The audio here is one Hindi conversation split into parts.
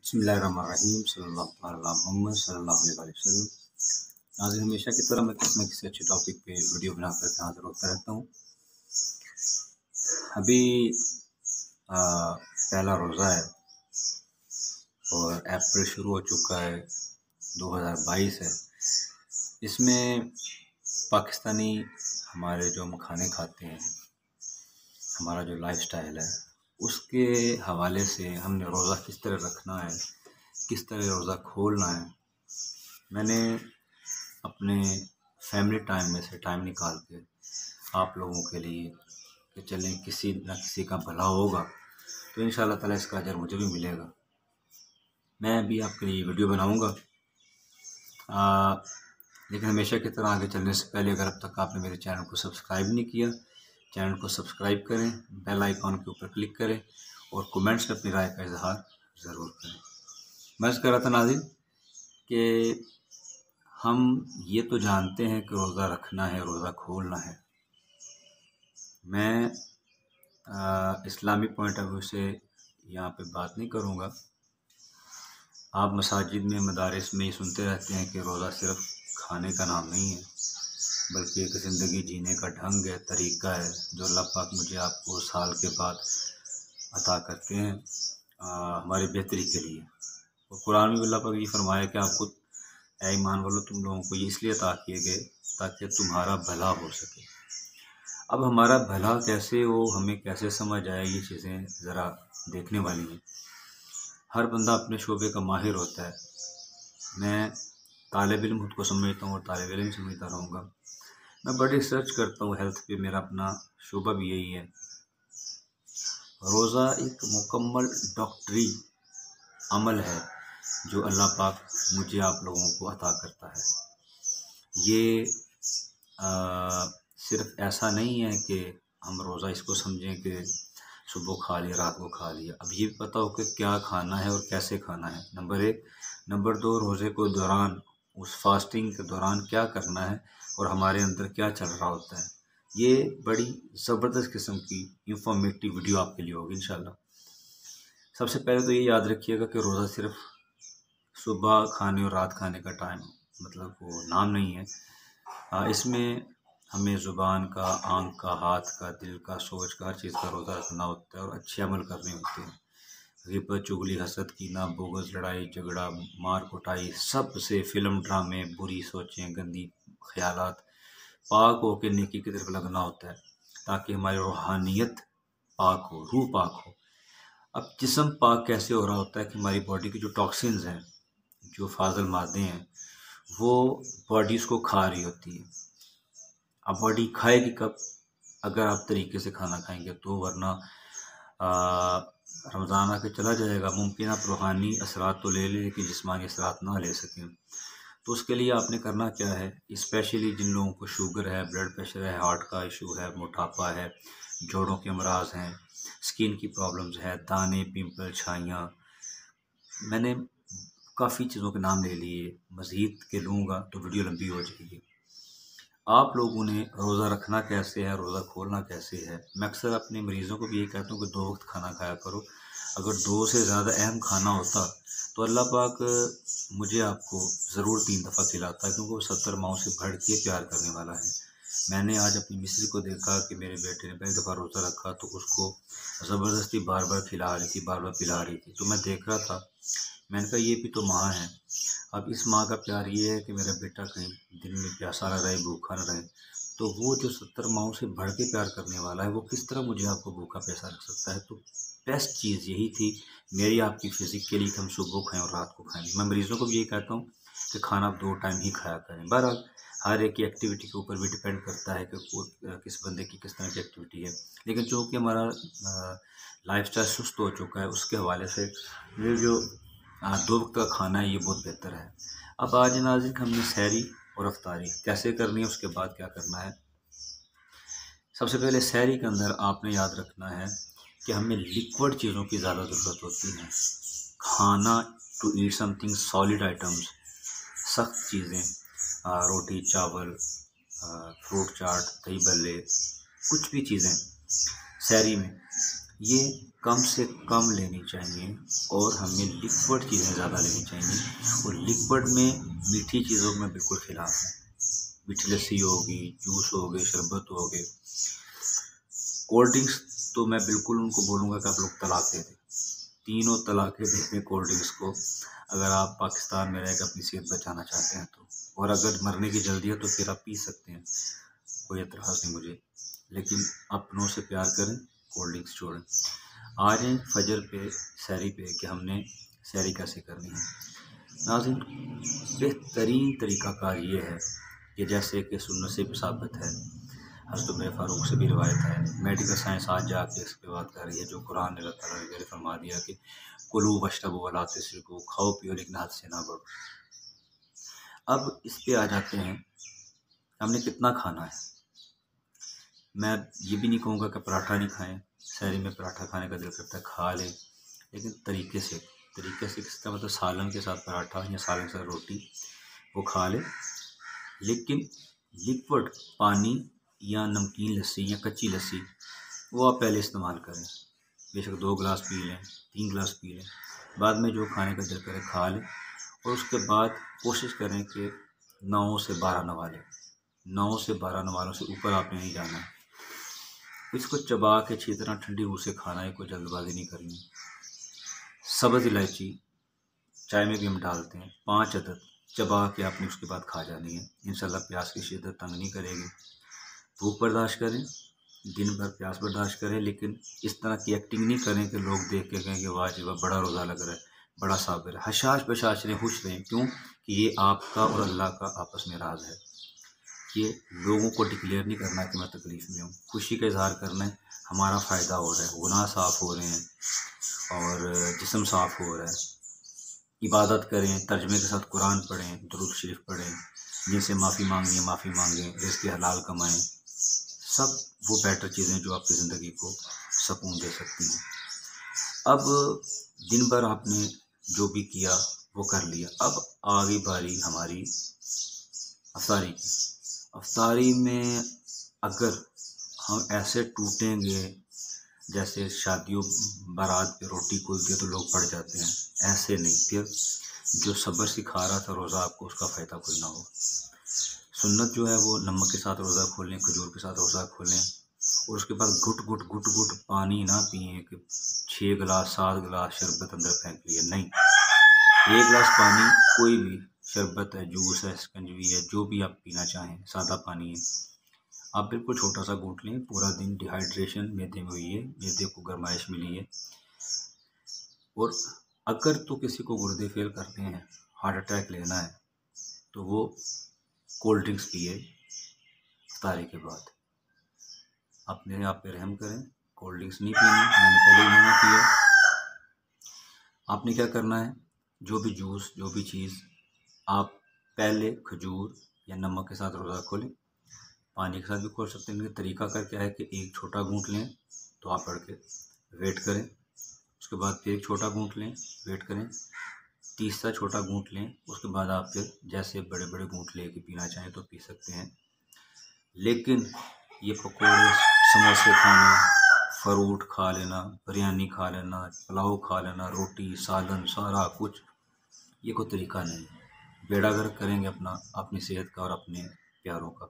बिस्मिल्लाहिर्रहमानिर्रहीम सल्लल्लाहु अलैहि मोहम्मद सल्लल्लाहु अलैहि वसल्लम। नाज़रीन, हमेशा की तरह मैं किसी न किसी अच्छे टॉपिक पे वीडियो बना कर हाज़िर होता रहता हूँ। अभी पहला रोज़ा है और अप्रैल शुरू हो चुका है, 2022 है। इसमें पाकिस्तानी हमारे जो हम खाने खाते हैं, हमारा जो लाइफस्टाइल है, उसके हवाले से हमने रोज़ा किस तरह रखना है, किस तरह रोज़ा खोलना है। मैंने अपने फैमिली टाइम में से टाइम निकाल के आप लोगों के लिए कि चलें किसी न किसी का भला होगा तो इंशाअल्लाह ताला इसका अजर मुझे भी मिलेगा। मैं भी आपके लिए वीडियो बनाऊंगा। लेकिन हमेशा की तरह आगे चलने से पहले अगर अब तक आपने मेरे चैनल को सब्सक्राइब नहीं किया, चैनल को सब्सक्राइब करें, बेल आइकॉन के ऊपर क्लिक करें और कमेंट्स में अपनी राय का इजहार ज़रूर करें। मैं कह रहा था नाज़रीन कि हम ये तो जानते हैं कि रोज़ा रखना है, रोज़ा खोलना है। मैं इस्लामी पॉइंट ऑफ व्यू से यहाँ पे बात नहीं करूँगा। आप मसाजिद में, मदारिस में सुनते रहते हैं कि रोज़ा सिर्फ खाने का नाम नहीं है, बल्कि एक ज़िंदगी जीने का ढंग है, तरीक़ा है जो अल्लाह पाक मुझे आपको साल के बाद अता करते हैं हमारी बेहतरी के लिए। और कुरान में अल्लाह पाक ये फरमाया कि आपको ऐ ईमान वालों, तुम लोगों को ये इसलिए अता किए गए ताकि तुम्हारा भला हो सके। अब हमारा भला कैसे हो, हमें कैसे समझ आए, ये चीज़ें ज़रा देखने वाली हैं। हर बंदा अपने शोबे का माहिर होता है। मैं तालिब इल्म खुद को समझता हूँ और तालिब इल्म समझता रहूँगा। मैं बड़ी रिसर्च करता हूँ हेल्थ पे, मेरा अपना शोबा भी यही है। रोज़ा एक मुकम्मल डॉक्टरी अमल है जो अल्लाह पाक मुझे आप लोगों को अता करता है। ये सिर्फ ऐसा नहीं है कि हम रोज़ा इसको समझें कि सुबह खा लिया, रात को खा लिया। अब ये पता हो कि क्या खाना है और कैसे खाना है, नंबर 1। नंबर 2, रोज़े को दौरान, उस फास्टिंग के दौरान क्या करना है और हमारे अंदर क्या चल रहा होता है। ये बड़ी ज़बरदस्त किस्म की इंफॉर्मेटिव वीडियो आपके लिए होगी इंशाल्लाह। सबसे पहले तो ये याद रखिएगा कि रोज़ा सिर्फ सुबह खाने और रात खाने का टाइम मतलब वो नाम नहीं है। इसमें हमें ज़ुबान का, आँख का, हाथ का, दिल का, सोच का, हर चीज़ का रोज़ा रखना होता है और अच्छे अमल करने होते हैं। ग़िबत, चुगली, हसद, कीना, बोगस, लड़ाई झगड़ा, मार कुटाई, सब से फ़िल्म, ड्रामे, बुरी सोचें, गंदी ख़यालात, पाक हो के नेकी की तरफ लगना होता है ताकि हमारी रूहानियत पाक हो, रूह पाक हो। अब जिस्म पाक कैसे हो रहा होता है कि हमारी बॉडी की जो टॉक्सिन्स हैं, जो फाज़िल मादे हैं, वो बॉडी उसको खा रही होती है। अब बॉडी खाएगी कब? अगर आप तरीके से खाना खाएंगे तो, वरना रमज़ान आके चला जाएगा, मुमकिन आप रूहानी असरात तो ले लें लेकिन जिस्मानी असरात ना ले सकें। तो उसके लिए आपने करना क्या है, स्पेशली जिन लोगों को शुगर है, ब्लड प्रेशर है, हार्ट का इशू है, मोटापा है, जोड़ों के अमराज हैं, स्किन की प्रॉब्लम्स है, दाने, पिंपल, छाइयाँ, मैंने काफ़ी चीज़ों के नाम ले लिए, मज़ीद के लूँगा तो वीडियो लंबी हो जाएगी। आप लोगों ने रोज़ा रखना कैसे है, रोज़ा खोलना कैसे है। मैं अक्सर अपने मरीज़ों को भी यही कहता हूँ कि 2 वक्त खाना खाया करो। अगर 2 से ज़्यादा अहम खाना होता तो अल्लाह पाक मुझे आपको ज़रूर 3 दफ़ा खिलाता, क्योंकि वो 70 माओं से बढ़ के प्यार करने वाला है। मैंने आज अपनी मिस्री को देखा कि मेरे बेटे ने पहली दफ़ा रोज़ा रखा तो उसको ज़बरदस्ती बार बार खिला रही थी, बार बार पिला रही थी। तो मैं देख रहा था, मैंने कहा ये भी तो माँ है। अब इस माँ का प्यार ये है कि मेरा बेटा कहीं दिन में प्यासा न रहे, भूखा न रहे। तो वो जो 70 माओं से बढ़ के प्यार करने वाला है, वो किस तरह मुझे आपको भूखा प्यासा रख सकता है। तो बेस्ट चीज़ यही थी मेरी आपकी फ़िज़िक के लिए कि हम सुबह खाएँ और रात को खाएँ। मैं मरीज़ों को भी यही कहता हूँ कि खाना 2 टाइम ही खाया करें। बहरहाल हर एक की एक्टिविटी के ऊपर भी डिपेंड करता है कि किस बंदे की किस तरह की एक्टिविटी है। लेकिन चूँकि हमारा लाइफ़स्टाइल सुस्त हो चुका है, उसके हवाले से ये जो 2 वक्त का खाना है ये बहुत बेहतर है। अब आज नाज़रीन हमने सहरी और अफ्तारी कैसे करनी है, उसके बाद क्या करना है। सबसे पहले सहरी के अंदर आपने याद रखना है कि हमें लिक्विड चीज़ों की ज़्यादा ज़रूरत होती है। खाना, to eat something solid items, सख्त चीज़ें, रोटी, चावल, फ्रूट चाट, दही भल्ले, कुछ भी चीज़ें सहरी में ये कम से कम लेनी चाहिए और हमें लिक्विड चीज़ें ज़्यादा लेनी चाहिए। और लिक्विड में मीठी चीज़ों में बिल्कुल खिलाफ है। मीठी लस्सी होगी, जूस हो गए, शरबत हो गए। कोल्ड ड्रिंक्स तो मैं बिल्कुल उनको बोलूँगा कि आप लोग तलाक दे दें। तीनों तलाक़ें दे दें कोल्ड ड्रिंक्स को, अगर आप पाकिस्तान में रह कर अपनी सेहत बचाना चाहते हैं तो। और अगर मरने की जल्दी है तो फिर आप पी सकते हैं, कोई एतराज़ नहीं मुझे। लेकिन अपनों से प्यार करें, कोल्ड ड्रिंक्स छोड़ें। आ जाएँ फजर पे सहरी पे कि हमने सहरी कैसे करनी है। नाज़रीन, बेहतरीन तरीक़ाकार ये है कि जैसे कि सुन्नत से भी साबित है, हज़रत उमर फ़ारूक से भी रिवायत है, मेडिकल साइंस आज जाके इस पे बात कर रही है, जो कुरान ने अल्लाह ताला ने फरमा दिया कि कुलू वश्रबू वला तुस्रिफू, खाओ पियो लेकिन हद से ना बढ़ो। अब इस पे आ जाते हैं, हमने कितना खाना है। मैं ये भी नहीं कहूँगा कि पराठा नहीं खाएं, सहरी में पराठा खाने का दिल करता है खा लें, लेकिन तरीके से किस तरह, मतलब सालन के साथ पराठा या सालन के साथ रोटी वो खा लें। लेकिन लिक्विड पानी या नमकीन लस्सी या कच्ची लस्सी वो आप पहले इस्तेमाल करें। बेशक 2 गिलास पी लें, 3 गिलास पी लें, बाद में जो खाने का दिल करे खा लें। और उसके बाद कोशिश करें कि 9 से 12 नवालें, 9 से 12 नवालों से ऊपर आपने नहीं जाना है। इसको चबा के अच्छी तरह ठंडी मुँह से खाना है, कोई जल्दबाजी नहीं करनी। सब्ज़ इलायची चाय में भी हम डालते हैं, 5 अदद चबा के आपने उसके बाद खा जानी है। इंशाल्लाह प्यास की शिद्दत तंग नहीं करेगी। भूख बर्दाश्त करें, दिन भर प्यास बर्दाश्त करें, लेकिन इस तरह की एक्टिंग नहीं करें कि लोग देख के कहें कि वाह जी वाह, बड़ा रोज़ा लग रहा है, बड़ा साबिर है। हशाश बशाश रहें, खुश रहें। क्यों कि ये आपका और अल्लाह का आपस में राज है। ये लोगों को डिक्लेयर नहीं करना कि मैं तकलीफ़ में हूँ, खुशी का इजहार करना है। हमारा फ़ायदा हो रहा है, गुनाह साफ़ हो रहे हैं और जिस्म साफ़ हो रहा है। इबादत करें, तर्जमे के साथ कुरान पढ़ें, दुरूद शरीफ पढ़ें, जिनसे माफ़ी मांगनी है माफ़ी मांगें, रिज़्क़ हलाल कमाएं। सब वो बेटर चीज़ें जो आपकी ज़िंदगी को सुकून दे सकती हैं। अब दिन भर आपने जो भी किया वो कर लिया। अब आ गई बारी हमारी अफ्तारी की। अफ्तारी में अगर हम ऐसे टूटेंगे जैसे शादियों बारात पे रोटी खुलती है तो लोग पड़ जाते हैं, ऐसे नहीं। फिर जो सब्र सिखा रहा था रोज़ा आपको, उसका फ़ायदा कोई ना हो। सुन्नत जो है वो नमक के साथ रोज़ा खोलें, खजूर के साथ रोज़ा खोलें और उसके बाद घुट घुट घुट घुट पानी ना पिएं कि 6 गिलास 7 गिलास शरबत अंदर फेंक लिए, नहीं। 1 गिलास पानी, कोई भी शरबत है, जूस है, शिकंजी है, जो भी आप पीना चाहें, सादा पानी है, आप बिल्कुल छोटा सा घूंट लें। पूरा दिन डिहाइड्रेशन मैदे में हुई है, मैदे को गर्माइश मिली है। और अगर तो किसी को गुर्दे फेल करते हैं, हार्ट अटैक लेना है, तो वो कोल्ड ड्रिंक्स पिए इफ्तारी के बाद। अपने आप पे रहम करें, कोल्ड ड्रिंक्स नहीं पीनी, मैंने पहले ही मना किया। आपने क्या करना है, जो भी जूस, जो भी चीज़, आप पहले खजूर या नमक के साथ रोज़ा खोलें, पानी के साथ भी खोल सकते हैं। लेकिन तरीका का क्या है कि एक छोटा घूंट लें, तो आप पढ़ के वेट करें, उसके बाद फिर एक छोटा घूंट लें, वेट करें, तीसरा छोटा घूंट लें, उसके बाद आप फिर जैसे बड़े बड़े घूंट लेके पीना चाहें तो पी सकते हैं। लेकिन ये पकौड़े, समोसे खाना, फ्रूट खा लेना, बिरयानी खा लेना, पुलाव खा लेना, रोटी, सालन, सारा कुछ, ये कोई तरीका नहीं। बेड़ा गर्क करेंगे अपनी सेहत का और अपने प्यारों का।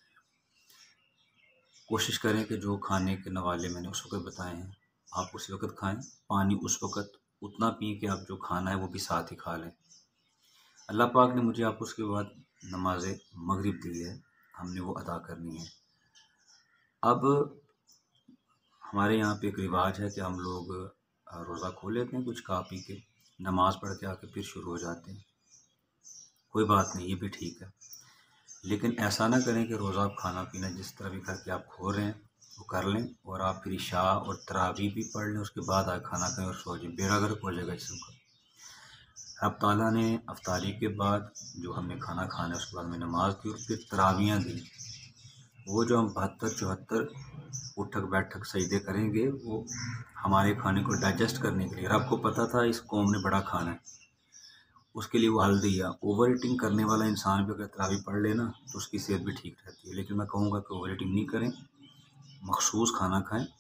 कोशिश करें कि जो खाने के नवाले मैंने उस वक़्त बताए हैं, आप उसी वक़्त खाएँ। पानी उस वक़्त उतना पिएँ कि आप जो खाना है वो भी साथ ही खा लें। अल्लाह पाक ने मुझे आपको उसके बाद नमाज़ मगरिब दी है, हमने वो अदा करनी है। अब हमारे यहाँ पे एक रिवाज है कि हम लोग रोज़ा खोल लेते हैं, कुछ खा पी के, नमाज़ पढ़ के आके फिर शुरू हो जाते हैं। कोई बात नहीं, ये भी ठीक है। लेकिन ऐसा ना करें कि रोज़ा आप खाना पीना जिस तरह भी करके आप खो रहे हैं वो कर लें और आप फिर इशा और तरावी भी पढ़ लें, उसके बाद आप खाना खाएं और सो जाएं। बेड़ा गर्क हो जाएगा जिस्म का। रब ताला ने अफ्तारी के बाद जो हमने खाना खाना है उसके बाद हमें नमाज दी और फिर तरावियाँ दी। वो जो हम 72-74 उठक बैठक सजदे करेंगे, वो हमारे खाने को डाइजेस्ट करने के लिए। और आपको पता था इस कौम ने बड़ा खाना है, उसके लिए वो हल दिया। ओवर ईटिंग करने वाला इंसान भी अगर तरावी पढ़ लेना तो उसकी सेहत भी ठीक रहती है। लेकिन मैं कहूँगा कि ओवर ईटिंग नहीं करें, मखसूस खाना खाएं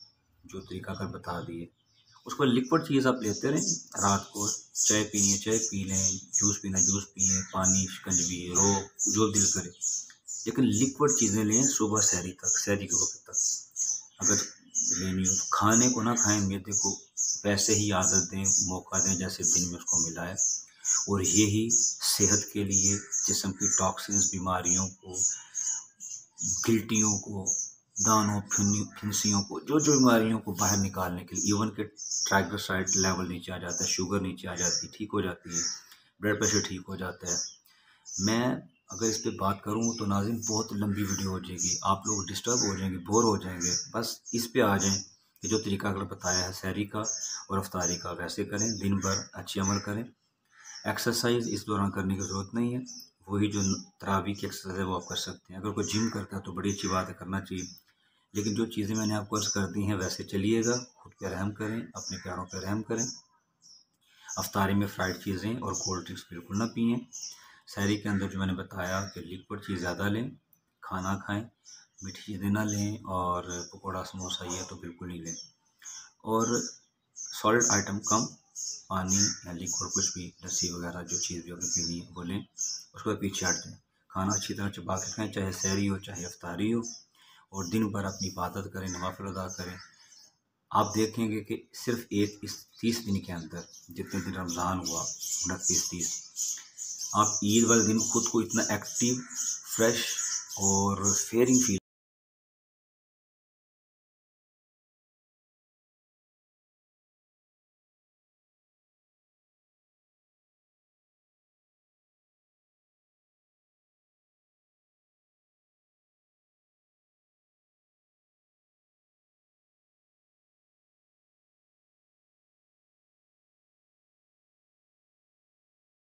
जो तरीकाकार बता दिए। उसको लिक्विड चीज़ आप लेते रहें, रात को चाय पीनी है चाय पी लें, जूस पीना है जूस पिए, पानी, शिकंजवी, रोक, जो दिल करे, लेकिन लिक्विड चीज़ें लें सुबह सहरी तक, सहरी के वक्त तक अगर लेनी हो। तो खाने को ना खाएं मैदे को, वैसे ही आदत दें, मौका दें जैसे दिन में उसको मिला है। और यही सेहत के लिए, जिस्म की टॉक्सिन्स, बीमारियों को, गिल्टियों को, दानों, फिंसियों को, जो जो बीमारियों को बाहर निकालने के लिए, इवन के ट्राइग्लिसराइड लेवल नीचे आ जाता है, शुगर नीचे आ जाती है, ठीक हो जाती है, ब्लड प्रेशर ठीक हो जाता है। मैं अगर इस पे बात करूँ तो नाज़रीन बहुत लंबी वीडियो हो जाएगी, आप लोग डिस्टर्ब हो जाएंगे, बोर हो जाएंगे। बस इस पे आ जाएं कि जो तरीका अगर बताया है सहरी का और अफ्तारी का, वैसे करें, दिन भर अच्छी अमल करें। एक्सरसाइज इस दौरान करने की ज़रूरत नहीं है, वही जो तरावी की एक्सरसाइज है वो आप कर सकते हैं। अगर कोई जिम करता है तो बड़ी अच्छी बात है, करना चाहिए। लेकिन जो चीज़ें मैंने आपको अर्ज़ कर दी हैं वैसे चलिएगा, खुद पे रहम करें, अपने प्यारों पे रहम करें। अफ्तारी में फ्राइड चीज़ें और कोल्ड ड्रिंक्स बिल्कुल ना पिएँ। सहरी के अंदर जो मैंने बताया कि लिक्विड चीज़ ज़्यादा लें, खाना खाएं, मीठी चीज़ें ना लें, और पकौड़ा समोसा ये तो बिल्कुल नहीं लें। और सॉलिड आइटम कम, पानी या लिक्विड कुछ भी, लस्सी वगैरह जो चीज़ भी आपने पीनी है वो लें, उसके बाद पीछे हट जाएँ। खाना अच्छी तरह चबा के खाएँ, चाहे सहरी हो चाहे अफ्तारी हो, और दिन भर अपनी इबादत करें, नवाफ़िल अदा करें। आप देखेंगे कि सिर्फ एक इस 30 दिन के अंदर, जितने दिन रमज़ान हुआ 29-30, आप ईद वाले दिन खुद को इतना एक्टिव, फ्रेश और फेयरिंग फील